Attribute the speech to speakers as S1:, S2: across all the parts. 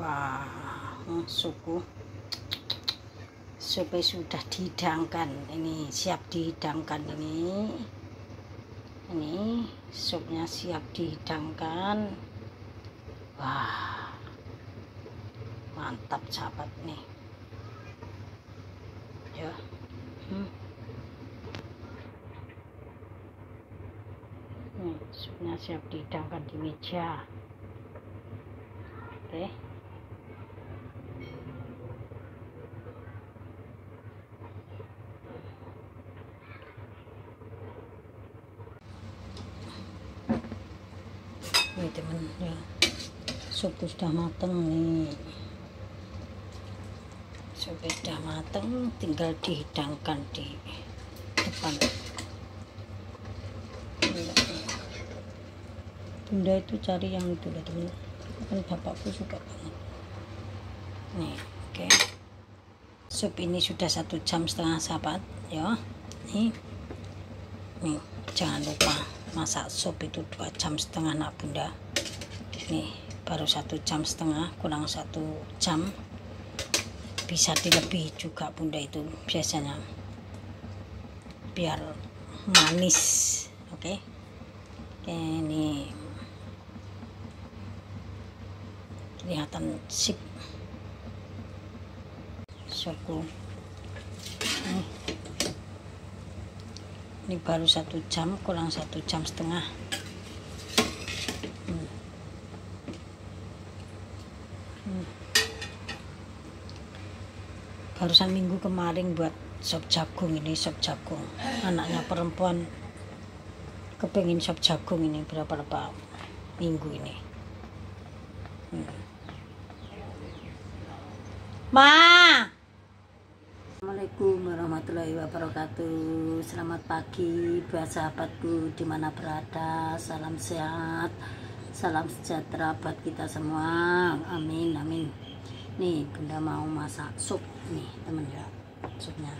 S1: Wah, supnya sudah dihidangkan. Ini siap dihidangkan. Ini supnya siap dihidangkan. Wah, mantap sahabat nih ya. Nih, supnya siap dihidangkan di meja. Oke. Nih teman ya, sup sudah mateng nih. Sup sudah mateng, tinggal dihidangkan di depan. Bunda itu cari yang itu lah teman, kan bapakku suka banget nih. Oke, sup ini sudah 1,5 jam sahabat ya. Nih jangan lupa masak sup itu 2,5 jam nak bunda. Nih baru 1,5 jam, kurang 1 jam, bisa dilebih juga bunda itu biasanya biar manis. Oke. Ini kelihatan sip supku. Ini baru 1 jam, kurang 1,5 jam. Barusan minggu kemarin buat sop jagung. Ini sop jagung, anaknya perempuan kepengen sop jagung. Ini berapa minggu ini. Ma, Assalamualaikum warahmatullahi wabarakatuh. Selamat pagi buat sahabatku dimana berada. Salam sehat, salam sejahtera buat kita semua. Amin amin. Nih bunda mau masak sup nih teman ya, supnya.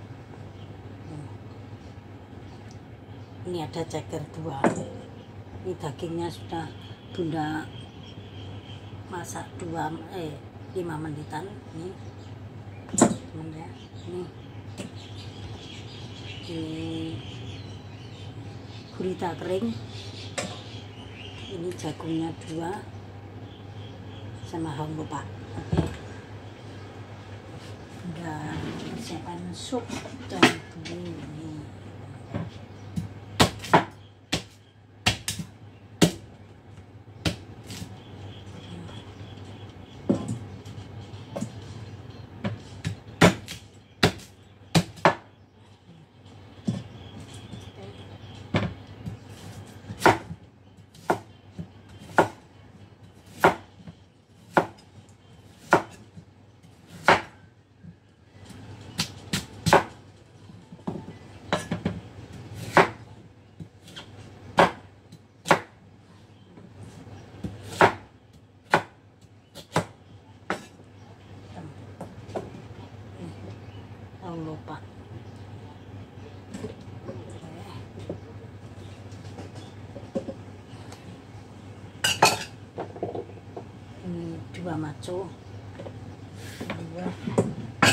S1: Ini ada ceker 2. Ini dagingnya sudah bunda masak 5 menitan nih teman ya. Ini gurita kering, ini jagungnya 2 sama bawang bopak. Oke, udah persiapan sup dan ini. Lupa ini 2 maco 2.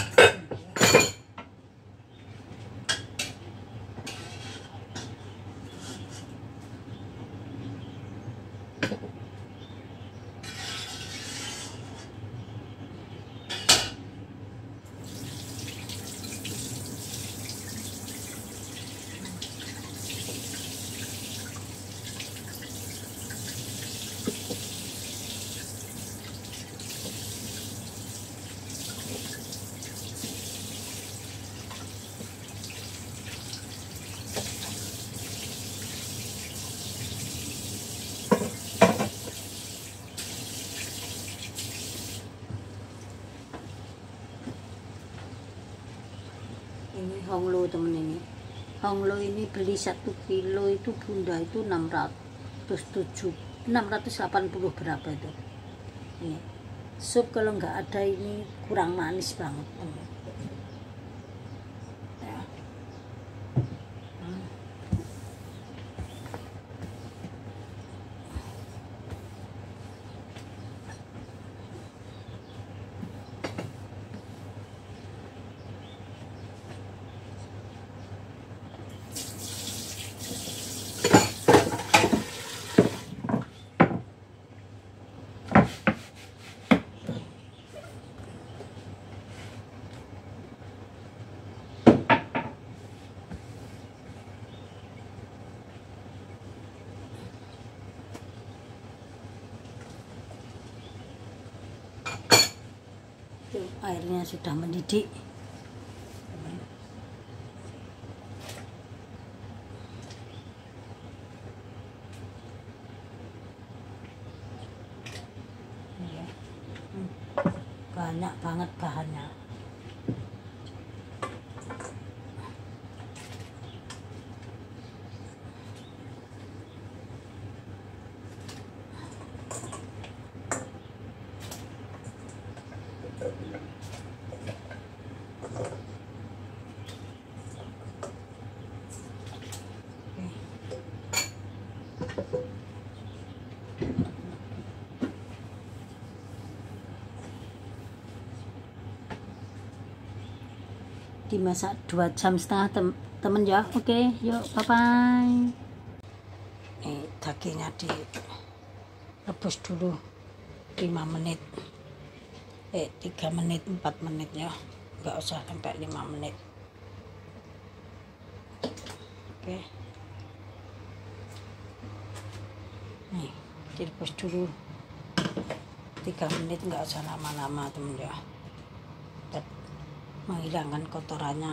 S1: Ini honglo temen, ini honglo ini beli 1 kilo itu bunda itu 680 berapa itu. Ini sup kalau nggak ada ini kurang manis banget. Itu airnya sudah mendidih. Banyak banget bahannya. Dimasak 2,5 jam temen ya. Oke, yuk bye bye. Ini dagingnya direbus dulu 5 menit 3 menit 4 menit ya, nggak usah sampai 5 menit. Oke, nih direbus dulu 3 menit, nggak usah lama-lama temen ya, menghilangkan kotorannya.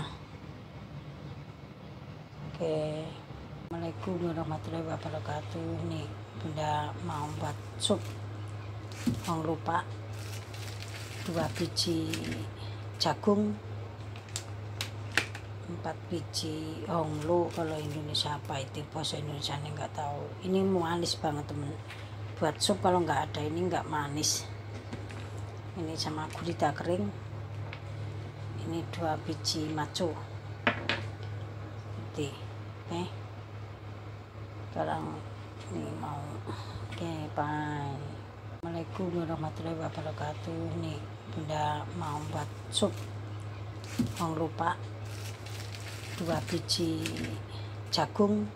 S1: Oke, Assalamualaikum warahmatullahi wabarakatuh. Nih Bunda mau buat sup. Jangan lupa 2 biji jagung, 4 biji honglo, kalau Indonesia apa itu, bahasa Indonesia ini nggak tahu. Ini manis banget temen, buat sup kalau nggak ada ini nggak manis. Ini sama gurita kering. Ini 2 biji maco. Oke, sekarang ini mau. Oke, bye. Assalamualaikum warahmatullahi wabarakatuh. Nih Bunda mau buat sup. Jangan lupa 2 biji jagung,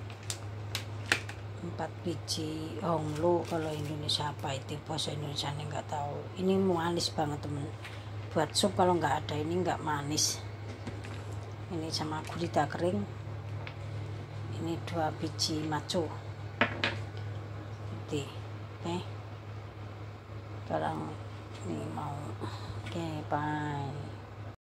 S1: 4 biji honglo, kalau Indonesia apa itu, bahasa Indonesia ini nggak tahu. Ini manis banget temen, buat sup kalau nggak ada ini nggak manis. Ini sama gurita kering. Ini 2 biji maco. Oke, sekarang ini mau. Oke, bye.